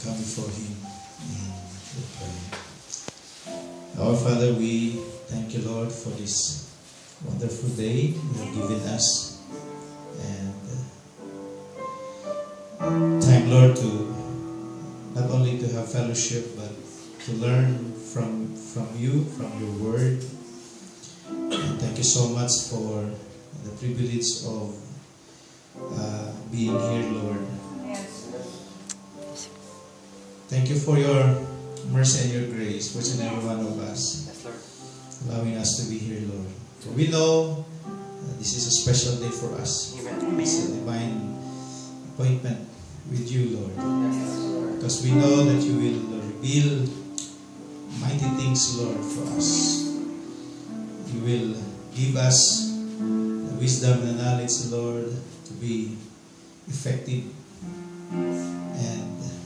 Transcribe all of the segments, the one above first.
come before Him and we pray. Our Father, we thank you, Lord, for this wonderful day you have given us. And time, Lord, to not only to have fellowship, but to learn from you, from your word. And thank you so much for the privilege of being here, Lord. Thank you for your mercy and your grace for each and every one of us, allowing us to be here, Lord. For we know this is a special day for us. It's a divine appointment with you, Lord. Because we know that you will reveal mighty things, Lord, for us. You will give us the wisdom and knowledge, Lord, to be effective and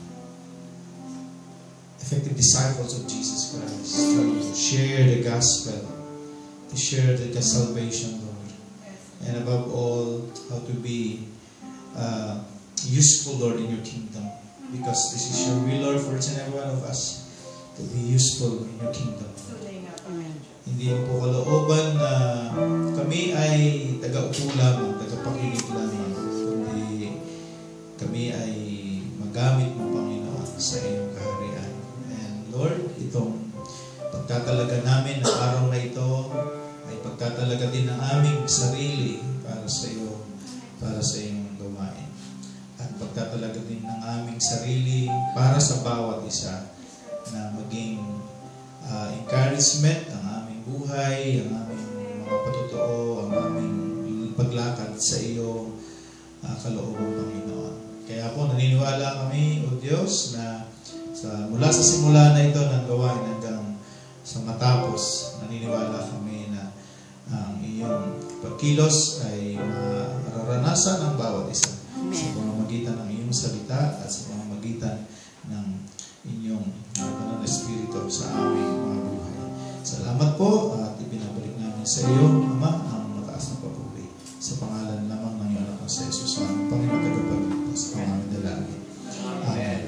effective disciples of Jesus Christ, to share the gospel, to share the salvation, Lord, and above all, how to be useful, Lord, in your kingdom, because this is your will, Lord, for each and every one of us to be useful in your kingdom. Hindi po kalooban na kami ay taga-upo lamang, taga-pakinig lamang, kundi kami ay magamit mo, Panginoon, sa iyong kaharian. And Lord, itong pagtatalaga namin ng araw na ito ay pagtatalaga din ng aming sarili para sa iyo, para sa iyong gawain. At pagtatalaga din ng aming sarili para sa bawat isa na maging encouragement ang aming buhay, ang aming mga patotoo, ang aming paglakad sa iyo, kalooban, Panginoon. Kaya po naniniwala kami, O Diyos, na mula sa simula na ito ng gawain hanggang sa matapos, naniniwala kami na ang iyong pagkilos ay mararanasan ng bawat isa. Amen. Sa pamamagitan ng iyong salita at sa pamamagitan ng inyong banal na Espiritu sa aming mga buhay. Salamat po at ibinabalik namin sa iyo, Ama, ang mataas na papuri. Sa pangalan lamang ng iyong anak sa Jesus, ang Panginoon tagapagligtas, ang aming dalangin. Amen.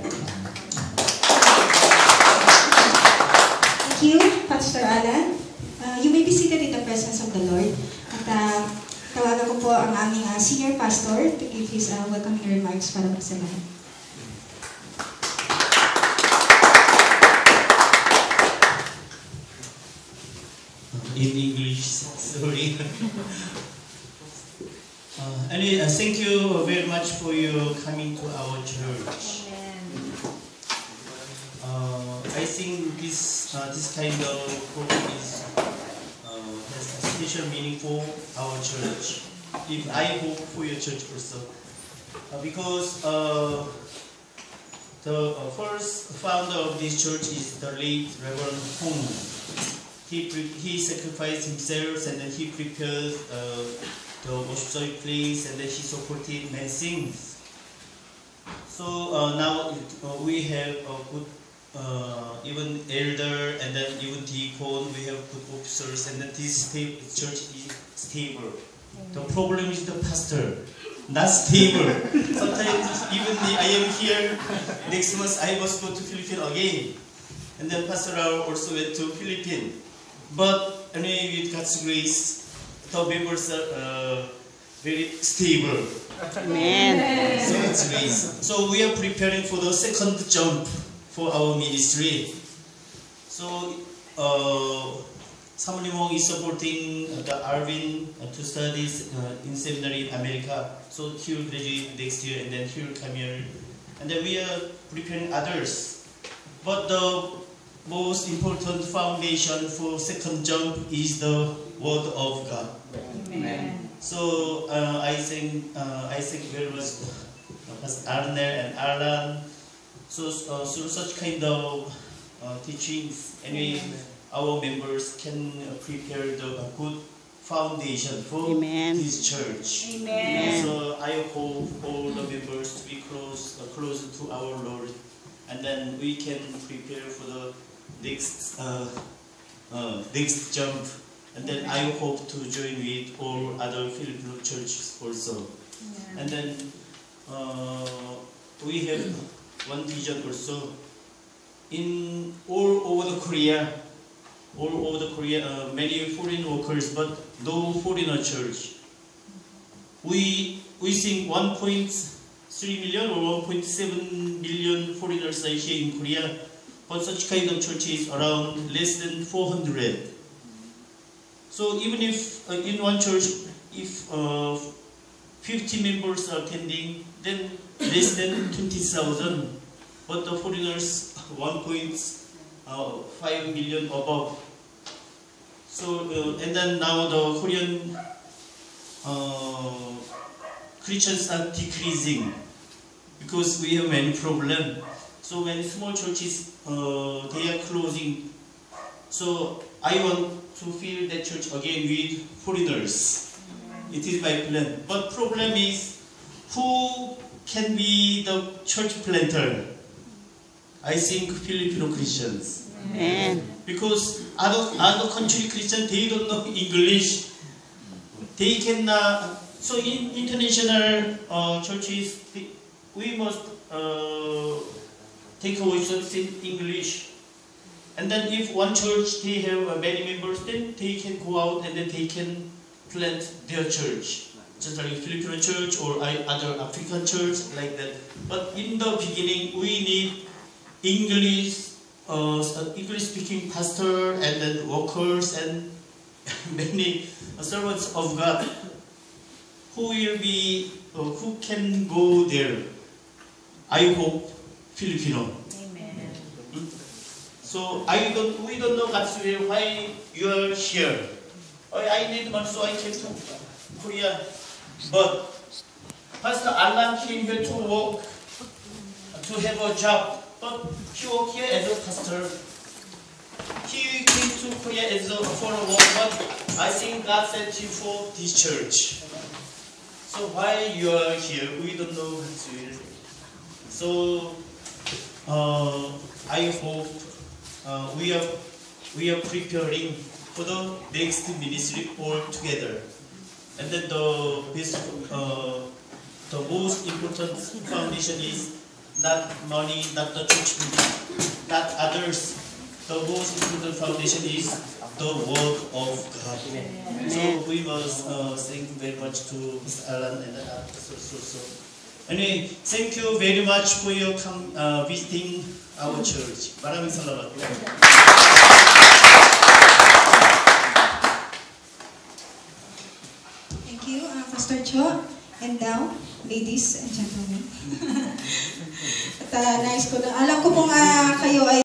Thank you, Pastor Alan. You may be seated in the presence of the Lord. At tawagan ko po ang aming senior pastor to give his welcoming remarks para magsimula. In English, sorry. Anyway, thank you very much for your coming to our church. I think this kind of program is has a special meaning for our church. If I hope for your church also, because the first founder of this church is the late Reverend Hong. He sacrificed himself and then he prepared the worship place and then he supported many things. So now we have a good even elder and then even deacon, we have good officers, and then this church is stable. The problem is the pastor, not stable. Sometimes even I am here, next month I must go to Philippines again. And then Pastor Rao also went to Philippines. But anyway, with God's grace, the members are very stable. Amen. So it's grace. So we are preparing for the second jump for our ministry. So Samuel is supporting the Arvin to study in seminary in America. So he will graduate next year and then he will come here. And then we are preparing others. But the most important foundation for second jump is the Word of God. Amen. So I think very much Pastor Arner and Alan. So through such kind of teachings, anyway, our members can prepare the good foundation for this church. Amen. So I hope all the members to be closer to our Lord, and then we can prepare for the next jump. And then I hope to join with all other Filipino churches also. And then we have one vision also. In all over the Korea, many foreign workers, but no foreigner church. We think 1.3 million or 1.7 million foreigners are here in Korea, but such kind of churches around less than 400. So even if in one church, if 50 members are attending, then less than 20,000, but the foreigners 1.5 million above. So and then now the Korean Christians are decreasing because we have many problems. So when small churches they are closing, so I want to fill that church again with foreigners. It is my plan. But problem is, who can be the church planter? I think Filipino Christians. Amen. Because other country Christians, they don't know English. They cannot. So in international churches, we must take away something English. And then if one church they have many members, then they can go out and then they can plant their church, just like Filipino church or other African church like that. But in the beginning, we need English-speaking pastor and then workers and many servants of God who can go there. I hope Filipino. Amen. So we don't know God's will why you are here. I need money, so I came to Korea. But Pastor Alan came here to work, to have a job. But he worked here as a pastor. He came to Korea for a work, but I think God sent him for this church. So why you are here? We don't know God's will. So I hope we are preparing for the next ministry all together. And then the most important foundation is not money, not the church building, not others. The most important foundation is the work of God. So we must thank you very much to Mr. Alan and so. Anyway, thank you very much for your visiting our church. Maraming salamat. Thank you, Pastor Cho. And now, ladies and gentlemen. At nais ko na, alam ko pong kayo ay